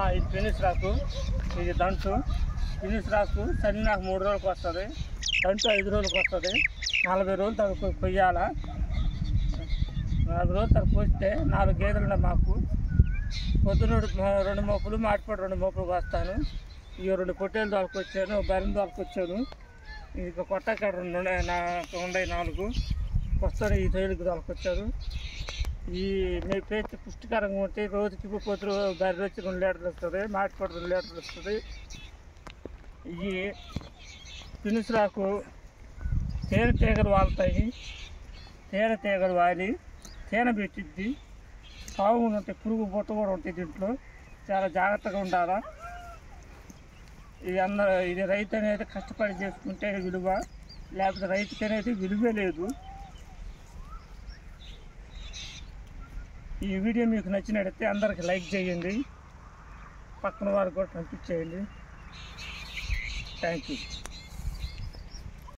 ఇది ఫినిష్ రాకు, ఇది దంటు. ఫినిష్ రాకు సరి నాకు 3 రోజులకు వస్తుంది, దంటు 5 రోజులకు వస్తుంది. 40 రోజులు తరకు కొయ్యాల. 40 రోజులు తరకు పోస్తే 4 గేదెలు ఉన్నాయి మాకు. పొద్దున 2 మోపులు, మాటిపడి 2 మోపులు వస్తాను. ఇక 2 పొట్టేలు తోలుకొచ్చాను, బర్రెలు తోలుకొచ్చాను. ఇక కొట్టకాడ 2 నాకు ఉన్నాయి, 4 వస్తాను. ఈ తేలికి తోలుకొచ్చారు. ఈ మీ పేరు పుష్టికరంగా ఉంటే రోజుకి పొద్దు బర్రె వచ్చి 2 లీటర్లు వస్తుంది, మాటిపడి 2 లీటర్లు వస్తుంది. ఈ ఫినిష్ రాకు తేనెటీగలు వాళ్తాయి, తేనెటీగలు వాలి తేనె పెట్టిద్ది. సాగులు ఉంటాయి, పురుగు బొట్ట కూడా ఉంటాయి. దీంట్లో చాలా జాగ్రత్తగా ఉండాలా. ఇది రైతు అనేది కష్టపడి చేసుకుంటే విలువ, లేకపోతే రైతుకి అనేది విలువే లేదు. ఈ వీడియో మీకు నచ్చినట్టయితే అందరికి లైక్ చేయండి, పక్కన వారికి కూడా పంపించేయండి. Thank you.